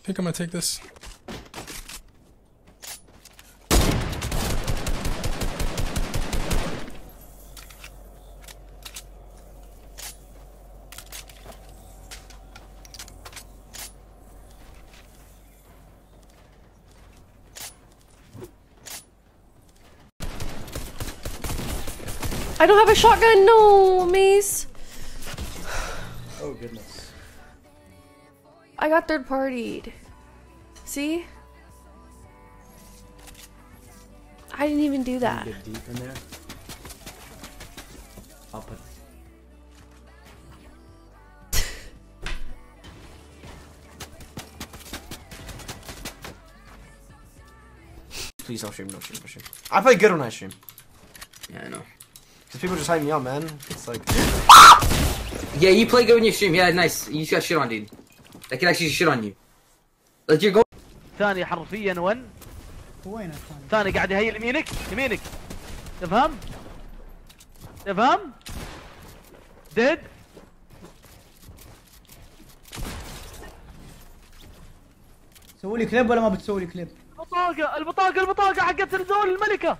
think I'm gonna take this. I don't have a shotgun, no, Mace. Oh goodness. I got third partied. See? I didn't even do that. Get deep in there. I'll put. Please don't stream, don't stream, don't stream. I play good when I stream. Yeah, I know. Cause people just hype me up, man. It's like. Yeah, you play good when you stream. Yeah, nice. You just got shit on, dude. That can actually shit on you. Like you're going. ثاني حرفيا ون. وين الثاني؟ ثاني قاعد يهيل يمينك يمينك. تفهم؟ تفهم؟ ديد. سوي لي كليب ولا ما بتسوي لي كليب؟ البطاقة حقت الذول الملكة.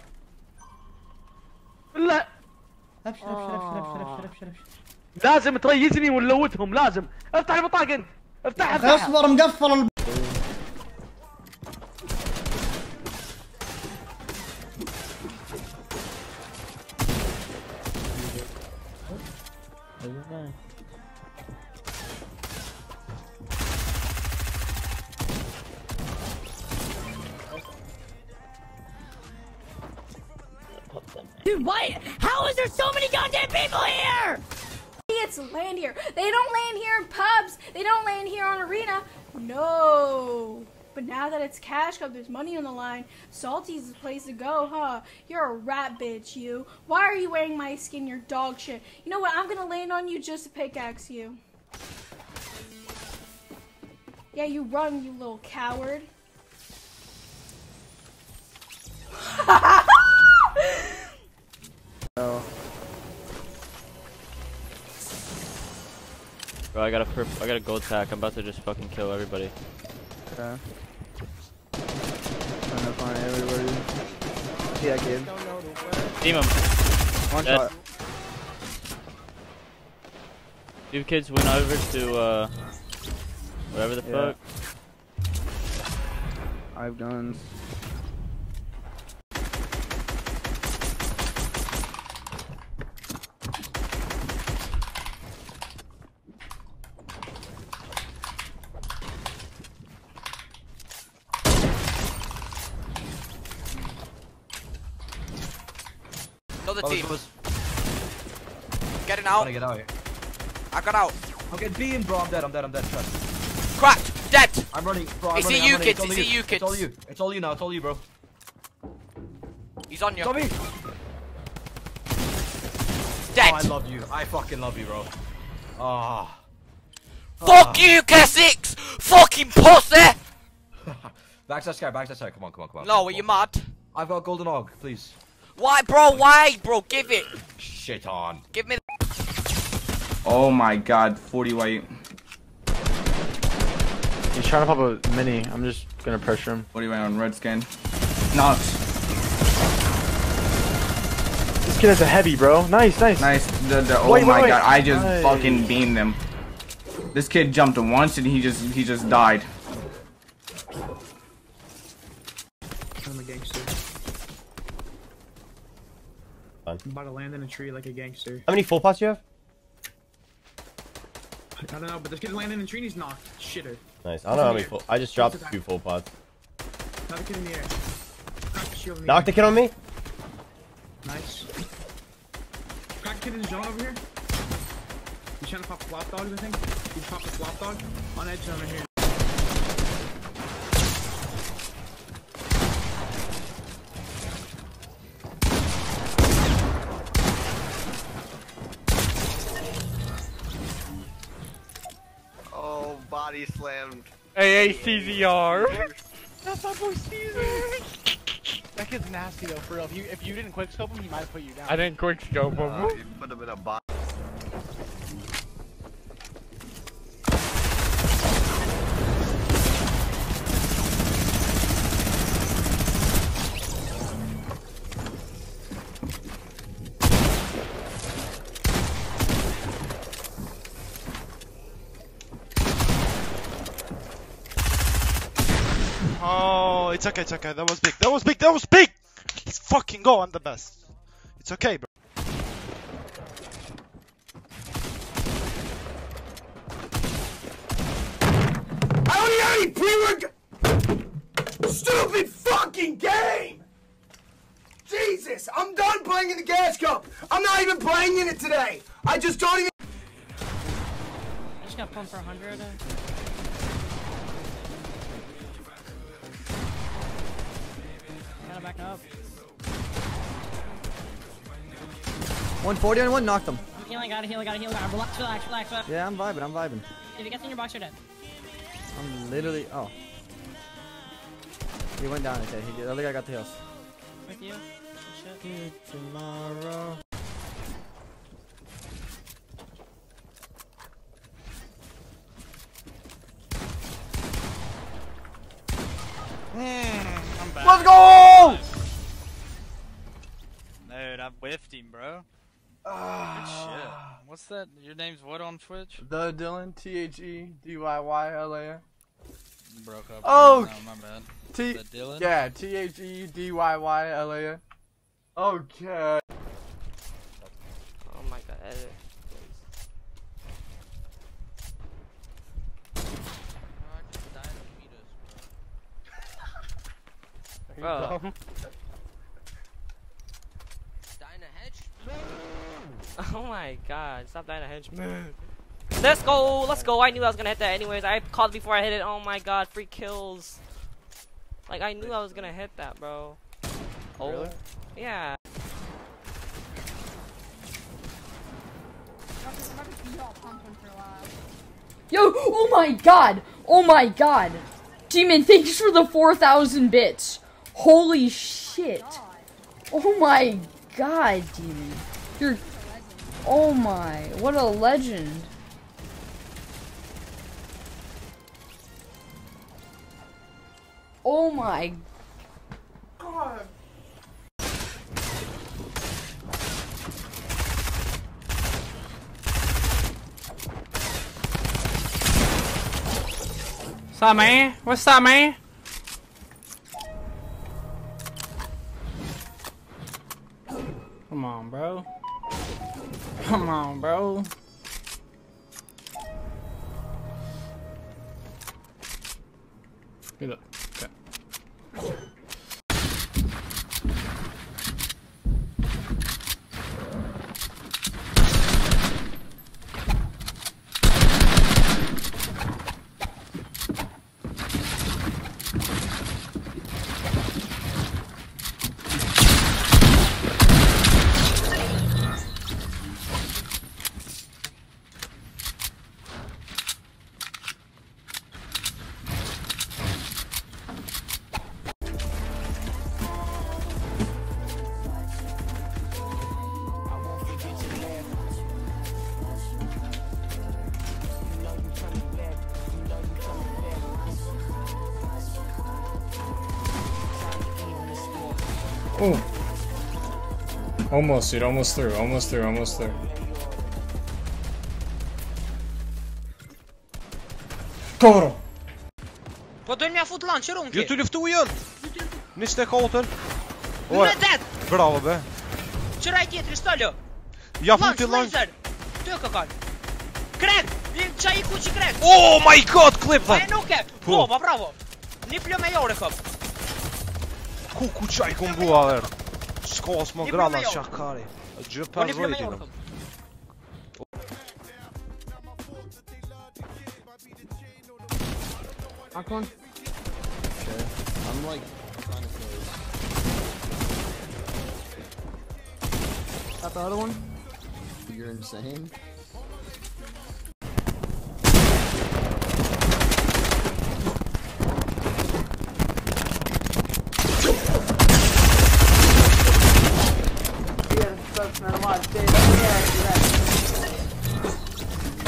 لا. ابشر ابشر ابشر ابشر ابشر ابشر. لازم تريزني ونلوتهم لازم. افتح البطاقة انت. افتحها. اصبر مقفل Dude, why? How is there so many goddamn people here? Idiots land here. They don't land here in pubs. They don't land here on Arena. No. But now that it's Cash Cup, there's money on the line. Salty's the place to go, huh? You're a rat bitch, you. Why are you wearing my skin? You're dog shit. You know what? I'm gonna land on you just to pickaxe you. Yeah, you run, you little coward. Bro, I got a gold tack. I'm about to just fucking kill everybody. Okay. Trying to find everybody. Yeah, kid. Team him. One Dead. shot. You kids went over to whatever the fuck. I have guns. Another team. Getting out. Get out here. I got out. I'm getting beamed, bro. I'm dead. Trust. Cracked. Dead. I'm running, bro. It's you kids. It's you kids. It's all you. It's all you now. It's all you, bro. He's on you. It's on me. Dead. Oh, I love you. I fucking love you, bro. Ah. Fuck you, K6! Fucking pussy! Backside sky. Come on. No, are you mad? I've got golden og, please. Why, bro? Why, bro? Give it. Shit on. Give me. Oh my god, 40 white. He's trying to pop a mini. I'm just gonna pressure him. 40 white on red skin. Knocked. This kid has a heavy, bro. Nice. Nice. Oh my god, I just fucking beamed them. This kid jumped once and he just died. I'm a gangster. I'm about to land in a tree like a gangster. How many full pots you have? I don't know, but this kid's landing in a tree and he's knocked. Shitter. Nice. I don't know how many full. I just dropped a few full pots. Knock the kid in the air. Crack the shield in the Knock the kid on me. Nice. Crack the kid in the zone over here. He's trying to pop flop dogs, I think. He's popped a flop dog. On edge zone right here. Oh, body slammed. Hey, CZR. That's my boy Caesar. That kid's nasty though, for real. If you didn't quick scope him, he might have put you down. I didn't quick scope him. You put him in a box. It's okay, it's okay. That was big. That was big. That was big. Let's fucking go. I'm the best. It's okay, bro. I don't need any pre-work. Stupid fucking game. Jesus, I'm done playing in the gas cup. I'm not even playing in it today. I just don't even. I just got pumped for 100. Gotta back up. 140 on one, knocked him. I'm healing, gotta heal. Relax. Yeah, I'm vibing. If you get in your box, you're dead. I'm literally. Oh. He went down, okay. The other guy got the heals. With you. Good shit. Tomorrow. I'm back. Let's go! Dude, I whiffed him, bro. Good shit. What's that? Your name's what on Twitch? The Dylan, THEDYYLAN. Broke up. Oh, no, my bad. T. The Dylan? Yeah, THEDYYLAN. Okay. Oh my god, edit. Bro. Oh my god, stop dying a henchman. Let's go, let's go. I knew I was gonna hit that anyways. I called before I hit it. Oh my god, free kills. Like, I knew I was gonna hit that, bro. Oh, really? Yeah. Yo, oh my god! Oh my god! Demon, thanks for the 4,000 bits. Holy shit. Oh my god, Demon. You're... Oh my, what a legend. Oh my god. What's up, man? What's up, man? Come on, bro. Come on, bro. Get up. Okay. Oh! Almost, dude. Almost through. Almost through. Almost through. Got him! Po dojnë mja fut lanë, qërë unë Jo të luftu jën! 24. Unë me det! Bravo, be! Qëraj tjetëri, stëllë! Ja futi lanë! Laser! Ty ka kanë! Krek! Qa I kuqi krek! Oh my god, clip that! E nuke! Po, pa bravo! Një fljo me jore këp! Ku qaj ku mbua ver? S'ka as më grana shakari. Gjë Po një fljo me 50 jore jena. këp! Aquan? Okay. I'm like trying to kill you. Got the other one? You're insane.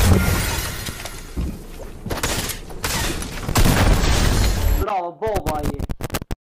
Bravo, boba,